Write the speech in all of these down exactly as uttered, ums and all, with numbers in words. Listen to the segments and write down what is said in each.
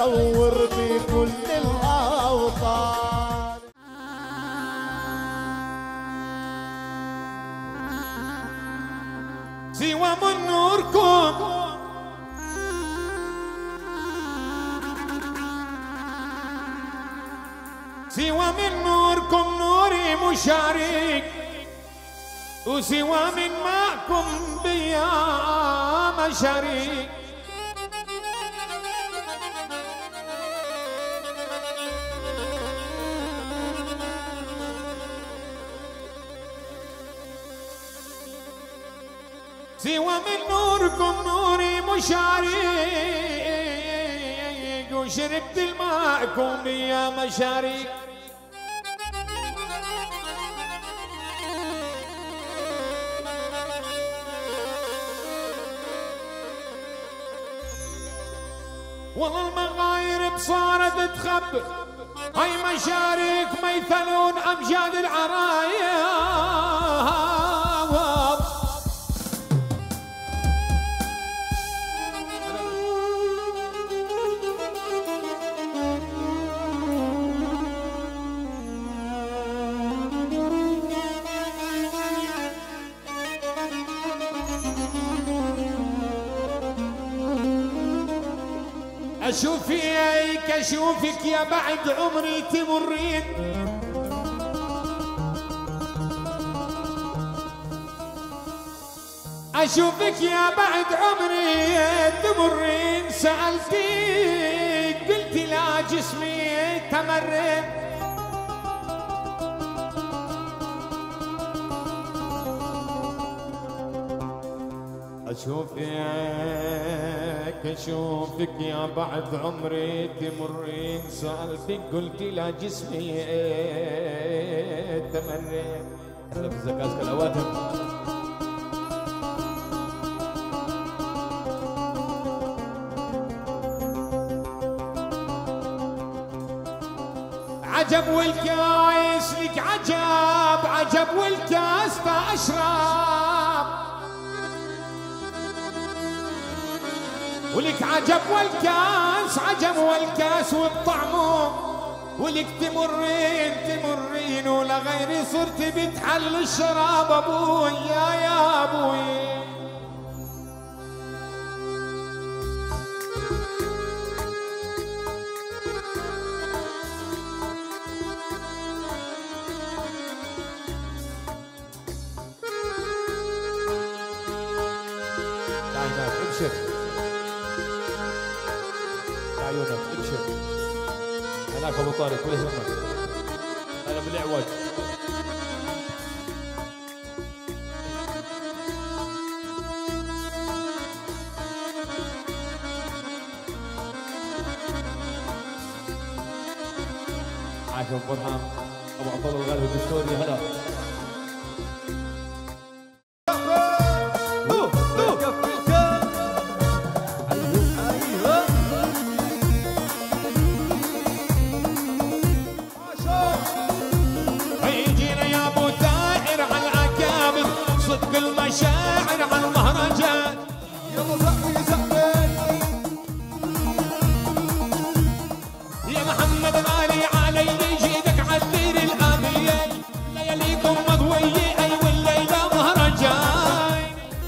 يصور بكل الأوطان. سوى من نوركم سوى من نوركم نوري مشارك، وسوى من ماءكم بيا مشارك. سوى من نوركم نوري مشارك، وشربت الماءكم يا مشارك. والله المغاير صارت تخبر، هاي مشارك ما يثلون امجاد العرايا. أشوف فيك أشوفك يا بعد عمري تمرين، أشوفك يا بعد عمري تمرين. سألتك قلت لا جسمي تمرن، أشوفك أشوفك يا بعد عمري تمرين. سألتك قلت لا جسمي تمرن. لبس زكاز كالأواتم. عجب والكاس لك عجب، عجب والكاس فأشرب، ولك عجب والكاس عجب والكاس والطعم، ولك تمرين تمرين ولا غيري صرت بتحل الشراب. ابوي يا يا ابوي ابشر عيونك ابشر. هناك ابو طارق ولا يهمك، انا بالاعواج. عاشور برهان ابو عبد الله الغالي الدستوري. هلا المشاعر على المهرجان. يلا زقي زقي يا محمد غالي علي جيدك عالدير الآبية. لياليكم مضوية أي والليلة مهرجان.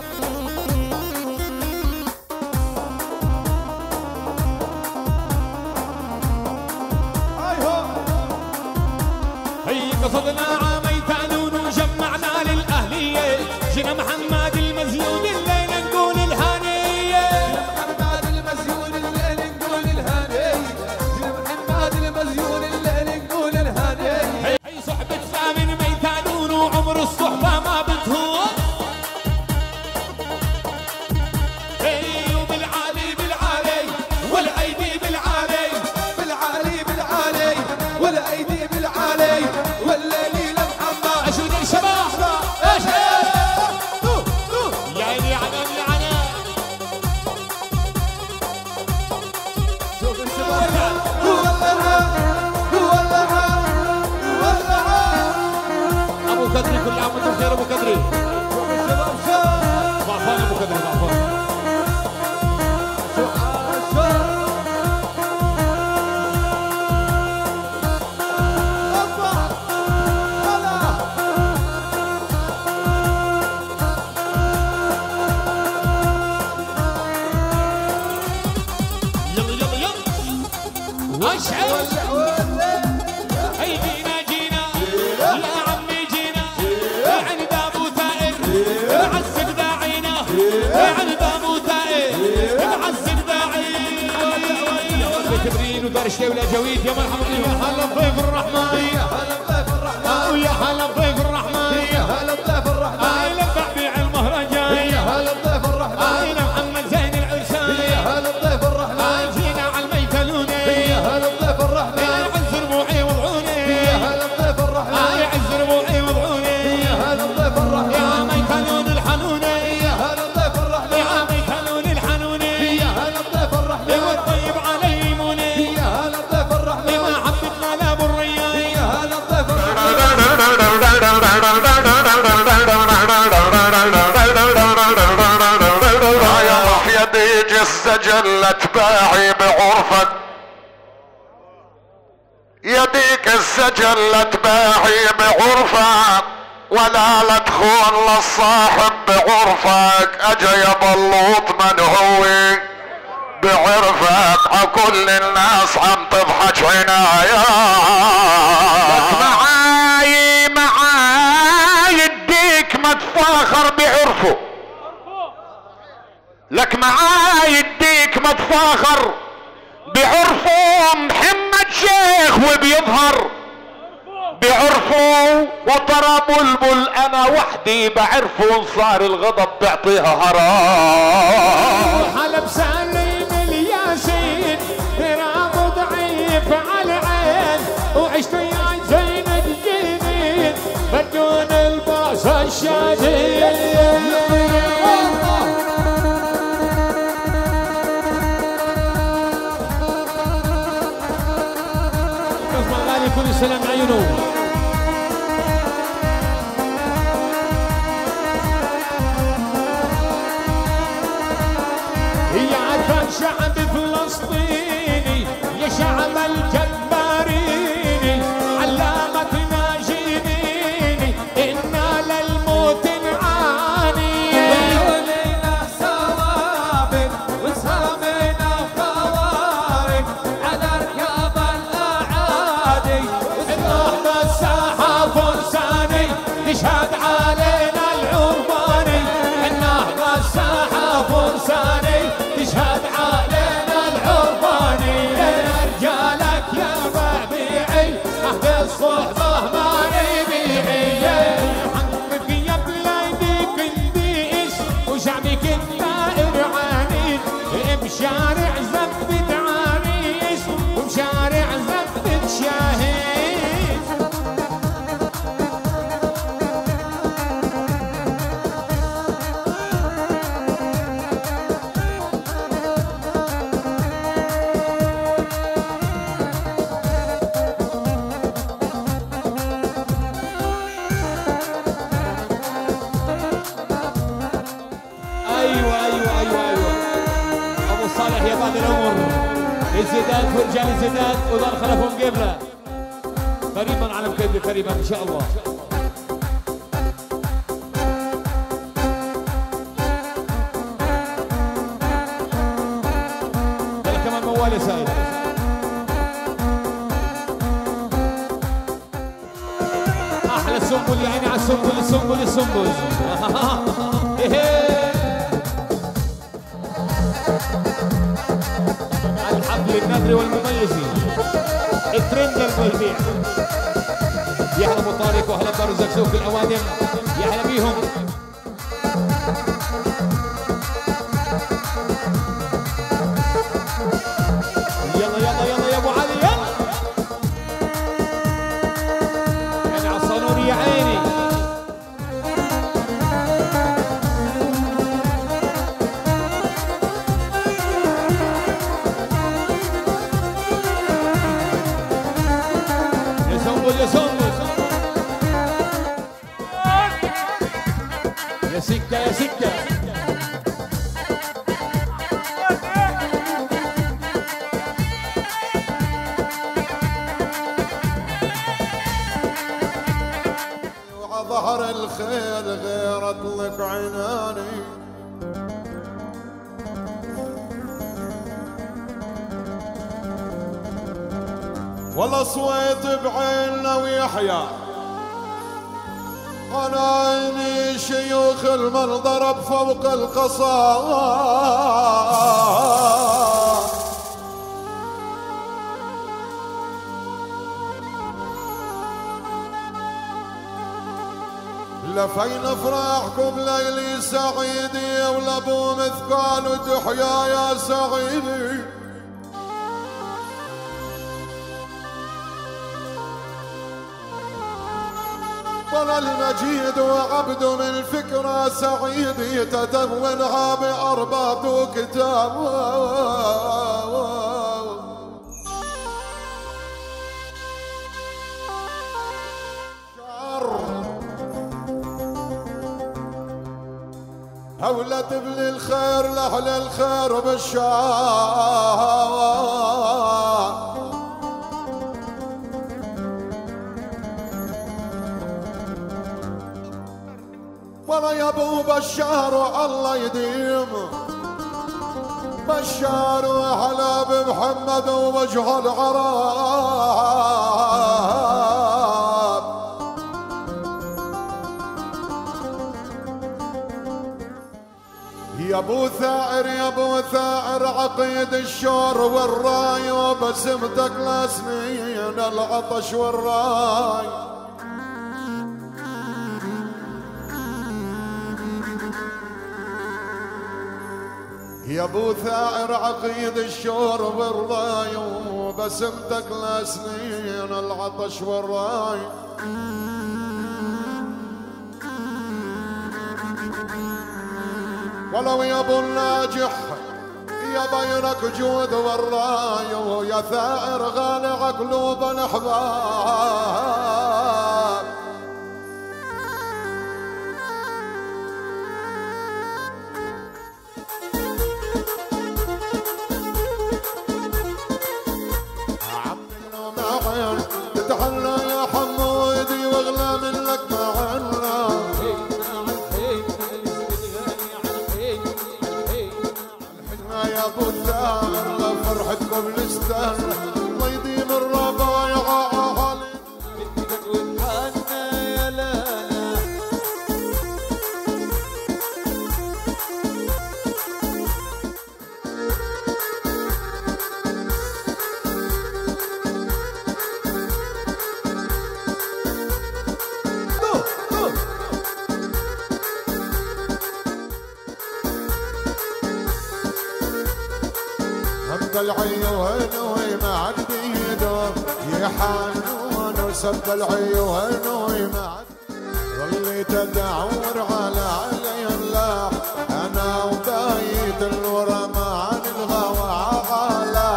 هي قصدنا عامي تانون وجمعنا للأهلية. جينا محمد المزيون الليلة نقول الهانية. محمد المزيون الليلة نقول الهانية. جينا محمد المزيون الليلة نقول الهانية. هي صحبة ثامن ميتانون وعمر الصحبة ما بتهون. هي وبالعالي بالعالي والأيدي بالعالي، بالعالي بالعالي والأيدي بالعالي والليلي لمحمد. أشوف الشباب ايش كدري. كل عام وانتم بخير ابو كدري. ضعفان ابو كدري ضعفان. يا جويد يا مرحبا يا هلا بضيف الرحمن يا هلا بضيف الرحمن ويا هلا بضيف الرحمن يا هلا بضيف الرحمن هاي لبع المهرجان يا هلا بضيف الرحمن هاي محمد زين العرسان يا هلا بضيف الرحمن هاي جينا على الميتلوني يا هلا بضيف الرحمن يا عز ربوعي وضعوني يا هلا بضيف الرحمن هاي عز ربوعي وضعوني يا هلا بضيف الرحمن يا ميتلون الحنوني يا هلا بضيف الرحمن يا ميتلون الحنوني يا هلا بضيف الرحمن والطيب علي يموني يا هلا بضيف الرحمن ما حبتنا لابو الريان يا هلا بضيف الرحمن يا رح يديج السجل تباعي بعرفك يديك السجل تباعي بعرفك ولا لا تخون للصاحب بعرفك اجا يا بلوط من هو بعرفك عكل الناس عم تضحك عنايا معاي معاي يديك ما تفاخر بعرفه لك معاي يديك ما تفاخر بعرفه محمد شيخ وبيظهر بعرفه وترى بلبل انا وحدي بعرفه صار الغضب بعطيها هرام حلب سليم الياسين ترى ضعيف على العين وعشت يا زين الجنين بدون الباس الشديد كل سلام عيونه هي عارفة شعب فلسطيني يا شعب الجباريني علامة ناجيني إنا للموت نعاني ولينا سوابق وسامنا خوارق على ركاب الاعادي النهضة الساحة فرساني تشهد علينا العرباني النهضة الساحة فرساني تشهد علينا العرباني رجالك يا ربيعي عهد الصحبة ما نبيعي حقك يا بلادك نديس وشعبك الثائر عنيد بشارع زبدة عريس وبشارع زبدة شاهين ايوه ايوه ايوه ايوه ابو صالح يا بعد العمر الزيدات ورجال الزيدات وظل خلفهم قبله قريبا على مكيد قريبا ان شاء الله يلا كمان موال يا سايد احلى السنبل يا عيني على السنبل السنبل السنبل الحفل النذري والمميزي الترند المبيع يا هلا ابو طارق واهلا بدار الزقزوق الاوادم يا هلا بيهم يلا يلا يلا يا ابو علي يلا يعني عصانوني يا عيني يا سنبل يا سكة يا سكة وظهر الخيل غير اطلق عناني والله صويت بعيننا ويحيى انا عيني شيوخ المنظر بفوق القصار لفين افراحكم ليلي سعيدي ولابو مثقال وتحيا يا سعيدي. طلع المجيد وعبد من فكرة سعيدي تدونها بأرباط وكتاب. هولة ابن الخير لأهل الخير بالشار. والله يا ابو بشار الله يديم بشار وهلا بمحمد ووجه العرب. يا ابو ثائر يا ابو ثائر عقيد الشور والراي وبسمتك لسنين العطش والراي. يا ابو ثائر عقيد الشور والراي وبسمتك لسنين العطش والراي. ولو يا ابو الناجح يا بينك جود والراي ويا ثائر غالي قلوب الاحباب. تتحلى يا حمودي واغلى منك معنا. الحنا يا ابو الثائر لفرحتكم نستاهل الله يديم الربايع اهالي. وتحنى يا لالا العيون وما عندي دور يحانون وسد العيون وما ظليت ادور على علي الله انا وبايت الورما عن الغوى على.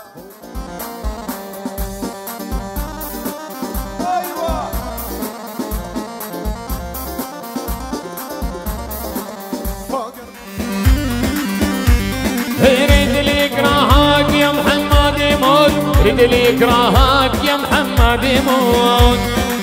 ايوه يريد اللي يكرهك يا محمد يموت. يريد اللي يكرهك يا محمد يموت.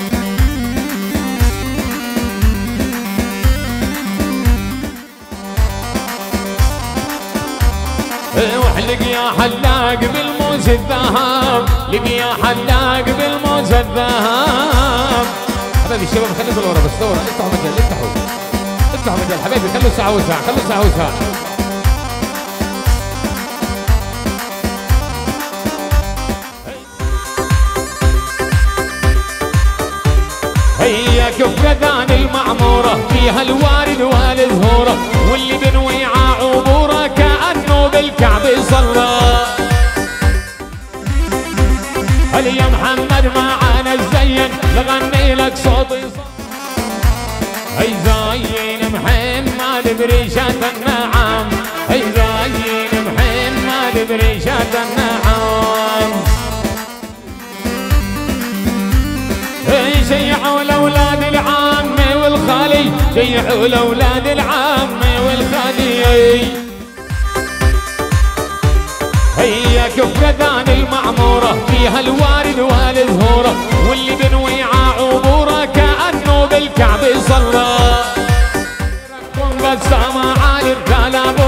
واحلق يا حلاق بالموز الذهب. لق يا حلاق بالموز الذهب. حبايبي الشباب خلوا في الورا بالصورة. افتحوا مجال افتحوا افتحوا مجال حبايبي. خلوا ساعة وساعة خلوا ساعة وساعة. هيا كفدان المعمورة فيها الوارد والزهورة واللي بنوي عبورة كأنه بالكعب صلى. هل يا محمد معانا الزين نغني لك صوتي. هي زين محمد بريشة النعم. هي زين محمد بريشة النعم. شيعوا الاولاد العام والخالي. شيعوا الاولاد العام والخالي. هيا كفدان المعمورة فيها الوارد والزهورة واللي بنوي عبورة كأنه بالكعب صلى. بسامة عالي رجال